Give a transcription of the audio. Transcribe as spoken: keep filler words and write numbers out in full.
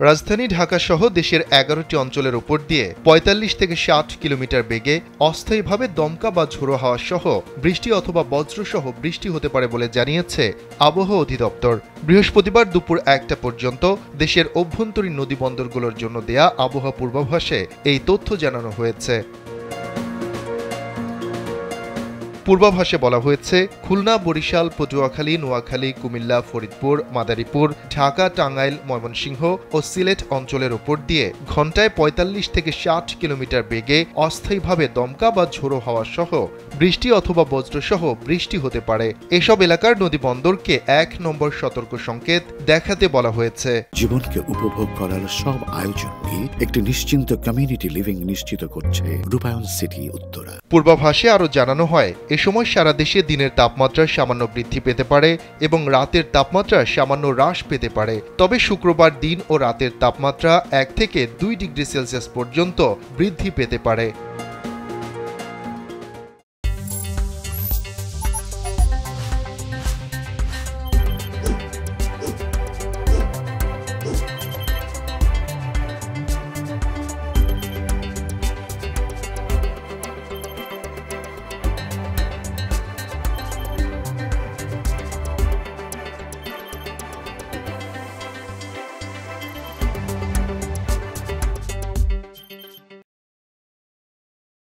রাজধানী ঢাকা সহ দেশের এগারোটি অঞ্চলের উপর দিয়ে পঁয়তাল্লিশ থেকে ষাট কিলোমিটার বেগে অস্থায়ীভাবে দমকা বা ঝোড়ো হাওয়া সহ বৃষ্টি অথবা বজ্রসহ বৃষ্টি হতে পারে বলে জানিয়েছে আবহাওয়া অধিদপ্তর। বৃহস্পতিবার দুপুর একটা পর্যন্ত দেশের অভ্যন্তরীণ নদীবন্দরগুলোর জন্য দেয়া আবহাওয়া পূর্বাভাসে এই তথ্য জানানো হয়েছে। পূর্বাভাসে বলা হয়েছে, খুলনা, বরিশাল, পটুয়াখালী, নোয়াখালী, কুমিল্লা, ফরিদপুর, মাদারীপুর, ঢাকা, টাঙ্গাইল, ময়মনসিংহ ও সিলেট অঞ্চলের উপর দিয়ে ঘন্টায় পঁয়তাল্লিশ থেকে ষাট কিলোমিটার বেগে অস্থায়ীভাবে দমকা বা ঝোড়ো হাওয়া সহ বৃষ্টি অথবা বজ্রসহ বৃষ্টি হতে পারে। এসব এলাকার নদীবন্দরকে এক নম্বর সতর্ক সংকেত দেখাতে বলা হয়েছে। জীবনকে উপভোগ করার সব আয়োজনকে একটি নিশ্চিন্ত কমিউনিটি লিভিং নিশ্চিত করছে রূপায়ণ সিটি উত্তরা। পূর্বাভাসে আরও জানানো হয়, এ সময় সারা দেশে দিনের তাপমাত্রা সামান্য বৃদ্ধি পেতে পারে এবং রাতের তাপমাত্রা সামান্য হ্রাস পেতে পারে। তবে শুক্রবার দিন ও রাতের তাপমাত্রা এক থেকে দুই ডিগ্রি সেলসিয়াস পর্যন্ত বৃদ্ধি পেতে পারে।